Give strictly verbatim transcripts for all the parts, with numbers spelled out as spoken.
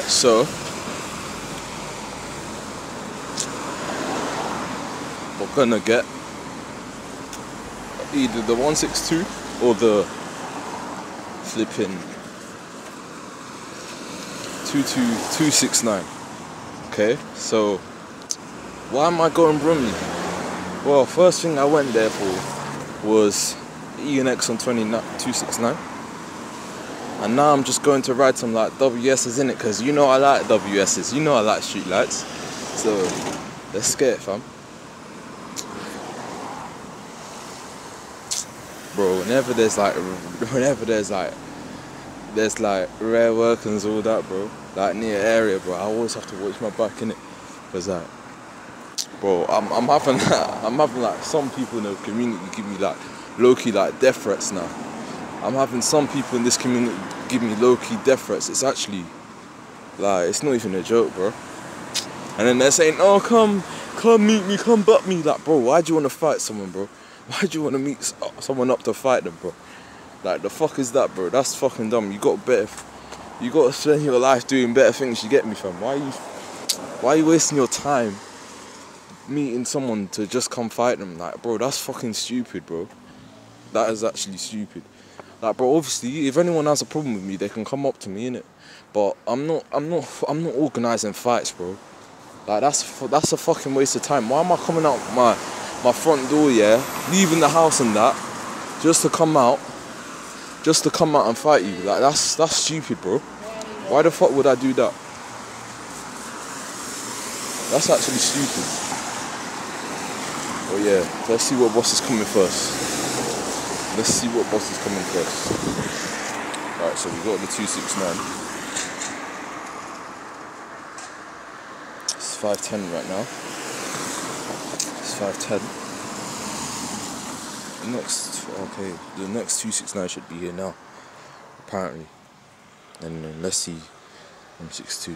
So we're gonna get either the one sixty-two or the flipping two two sixty-nine. Okay, so why am I going Brumley? Well, first thing I went there for was E N X on two sixty-nine, and now I'm just going to ride some like W S's in it, because you know I like W S's, you know I like street lights. So let's get it, fam. Bro, whenever there's like, whenever there's like, there's like rare workings, all that, bro, like near area, bro, I always have to watch my back in it, cause like, bro, I'm I'm having like, I'm having like some people in the community give me like low-key like death threats now. I'm having some people in this community give me low-key death threats. It's actually like, it's not even a joke, bro. And then they're saying, oh, come, come meet me, come butt me. Like, bro, why do you want to fight someone, bro? Why do you want to meet someone up to fight them, bro? Like, the fuck is that, bro? That's fucking dumb. You got better, you got to spend your life doing better things. You get me, fam? Why are you, why are you wasting your time meeting someone to just come fight them? Like, bro, that's fucking stupid, bro. That is actually stupid. Like, bro, obviously, if anyone has a problem with me, they can come up to me, innit? But I'm not, I'm not, I'm not organising fights, bro. Like, that's that's a fucking waste of time. Why am I coming out my my front door, yeah, leaving the house and that, just to come out, just to come out and fight you? Like, that's that's stupid, bro. Why the fuck would I do that? That's actually stupid. Oh yeah, let's see what boss is coming first. Let's see what boss is coming first. Alright, so we got the two sixty-nine. It's five ten right now. It's five ten. The next, okay, the next two sixty-nine should be here now, apparently. And then let's see one sixty-two.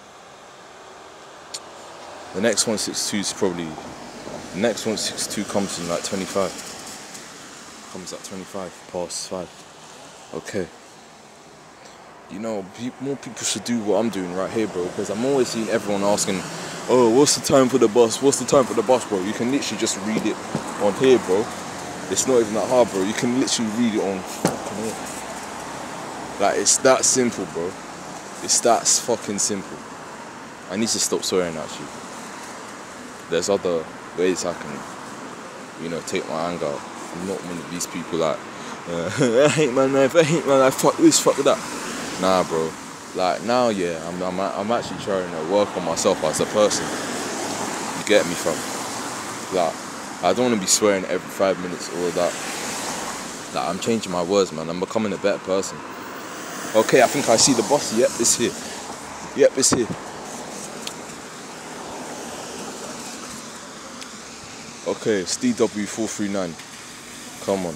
The next one sixty-two is probably, the next one sixty-two comes in like twenty-five. Comes at twenty-five past five. Okay. You know, pe more people should do what I'm doing right here, bro, because I'm always seeing everyone asking, oh, what's the time for the bus? What's the time for the bus, bro? You can literally just read it on here, bro. It's not even that hard, bro. You can literally read it on fucking here. Like, it's that simple, bro. It's that fucking simple. I need to stop swearing, actually. There's other ways I can, you know, take my anger out. I'm not one of these people like, uh, I hate my life, I hate my life, fuck this, fuck that. Nah, bro. Like, now, yeah, I'm, I'm, I'm actually trying to work on myself as a person. You get me, fam? Like, I don't want to be swearing every five minutes or that. Like, I'm changing my words, man. I'm becoming a better person. Okay, I think I see the boss. Yep, it's here. Yep, it's here. Okay, it's D W four three nine. Come on.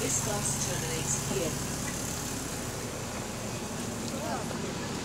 This bus terminates here.